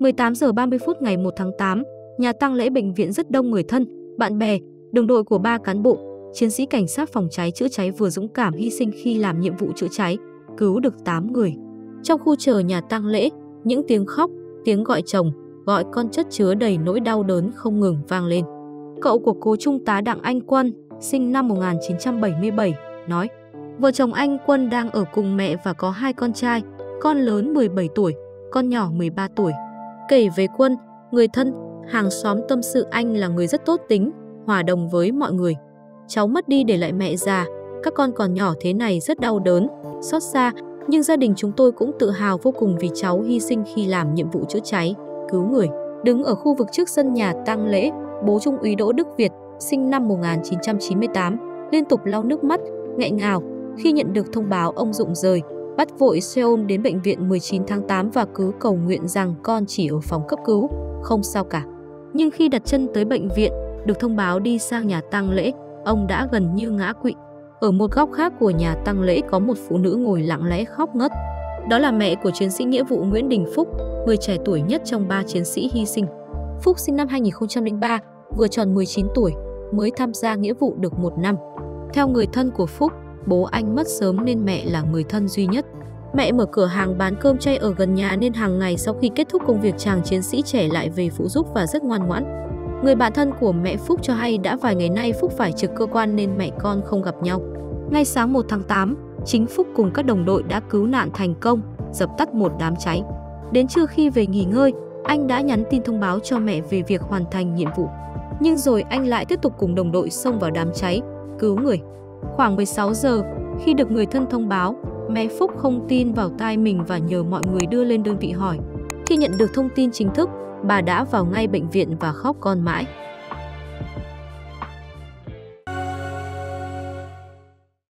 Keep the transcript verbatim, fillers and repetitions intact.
mười tám giờ ba mươi phút ngày một tháng tám, nhà tang lễ bệnh viện rất đông người thân, bạn bè, đồng đội của ba cán bộ, chiến sĩ cảnh sát phòng cháy chữa cháy vừa dũng cảm hy sinh khi làm nhiệm vụ chữa cháy, cứu được tám người. Trong khu chờ nhà tang lễ, những tiếng khóc, tiếng gọi chồng, gọi con chất chứa đầy nỗi đau đớn không ngừng vang lên. Cậu của cố trung tá Đặng Anh Quân, sinh năm một nghìn chín trăm bảy mươi bảy, nói: Vợ chồng anh Quân đang ở cùng mẹ và có hai con trai, con lớn mười bảy tuổi, con nhỏ mười ba tuổi. Kể về Quân, người thân, hàng xóm tâm sự anh là người rất tốt tính, hòa đồng với mọi người. Cháu mất đi để lại mẹ già, các con còn nhỏ thế này rất đau đớn, xót xa, nhưng gia đình chúng tôi cũng tự hào vô cùng vì cháu hy sinh khi làm nhiệm vụ chữa cháy, cứu người. Đứng ở khu vực trước sân nhà tang lễ, bố Trung úy Đỗ Đức Việt, sinh năm một nghìn chín trăm chín mươi tám, liên tục lau nước mắt, nghẹn ngào khi nhận được thông báo ông rụng rời, bắt vội xe ôm đến bệnh viện mười chín tháng tám và cứ cầu nguyện rằng con chỉ ở phòng cấp cứu, không sao cả. Nhưng khi đặt chân tới bệnh viện, được thông báo đi sang nhà tang lễ, ông đã gần như ngã quỵ. Ở một góc khác của nhà tang lễ có một phụ nữ ngồi lặng lẽ khóc ngất. Đó là mẹ của chiến sĩ nghĩa vụ Nguyễn Đình Phúc, người trẻ tuổi nhất trong ba chiến sĩ hy sinh. Phúc sinh năm hai nghìn không trăm lẻ ba, vừa tròn mười chín tuổi, mới tham gia nghĩa vụ được một năm. Theo người thân của Phúc, bố anh mất sớm nên mẹ là người thân duy nhất. Mẹ mở cửa hàng bán cơm chay ở gần nhà nên hàng ngày sau khi kết thúc công việc chàng chiến sĩ trẻ lại về phụ giúp và rất ngoan ngoãn. Người bạn thân của mẹ Phúc cho hay đã vài ngày nay Phúc phải trực cơ quan nên mẹ con không gặp nhau. Ngay sáng một tháng tám, chính Phúc cùng các đồng đội đã cứu nạn thành công, dập tắt một đám cháy. Đến trưa khi về nghỉ ngơi, anh đã nhắn tin thông báo cho mẹ về việc hoàn thành nhiệm vụ. Nhưng rồi anh lại tiếp tục cùng đồng đội xông vào đám cháy, cứu người. Khoảng mười sáu giờ, khi được người thân thông báo, mẹ Phúc không tin vào tai mình và nhờ mọi người đưa lên đơn vị hỏi. Khi nhận được thông tin chính thức, bà đã vào ngay bệnh viện và khóc con mãi.